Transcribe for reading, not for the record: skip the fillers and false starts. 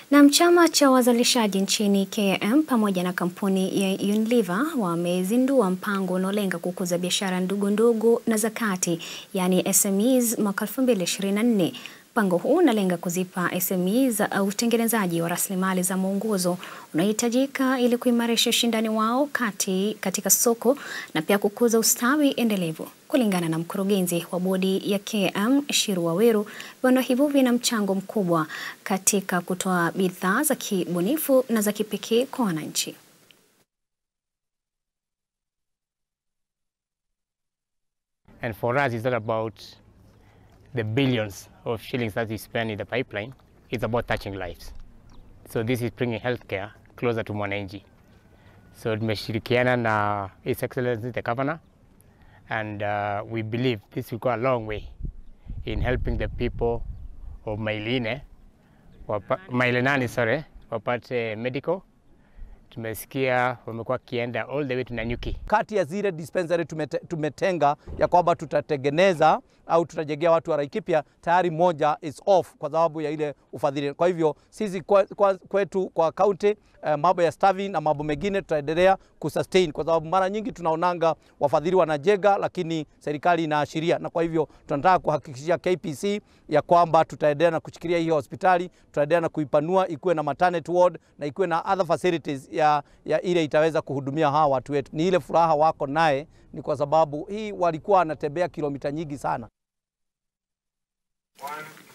Na chama cha wazalishaji nchini KAM pamoja na kampuni ya Unilever wamezindua mpango unaolenga kukuza biashara ndogo na za kati, yani SMEs mwaka 2024. Mpango huu unalenga kuzipa SMEs utengenezaji wa rasilimali za mwongozo unaohitajika ili kuimarisha ushindani wao katika soko na pia kukuza ustawi endelevu. Kulingana na mkurugenzi wa bodi ya KAM, Waweru, viwanda hivyo vina mchango mkubwa katika kutoa bidhaa za kibunifu na za kipekee kwa wananchi. And for us, it's not about the billions of shillings that we spend in the pipeline. It's about touching lives. So this is bringing healthcare closer to mwananchi. So tumeshirikiana na His Excellency the Governor, and we believe this will go a long way in helping the people of Mailenani, wapate medical. Tumesikia wamekuwa kienda all the way to Nanyuki. Kati ya zile dispensary tumetenga ya kwamba tutatengeneza au tutajengea watu wa Laikipia, tayari moja is off kwa sababu ya ile ufadhili. Kwa hivyo sisi kwetu kwa county mambo ya staffing na mambo mengine tutaendelea kusustain, kwa sababu mara nyingi tunaonanga wafadhili wanajega lakini serikali inaashiria, na kwa hivyo tunataka kuhakikishia KPC ya kwamba tutaendelea na kushikilia hii hospitali, tutaendelea na kuipanua ikuwe na maternity ward na ikuwe na other facilities ya ile itaweza kuhudumia hawa watu wetu. Ni ile furaha wako naye ni kwa sababu hii walikuwa wanatembea kilomita nyingi sana. 1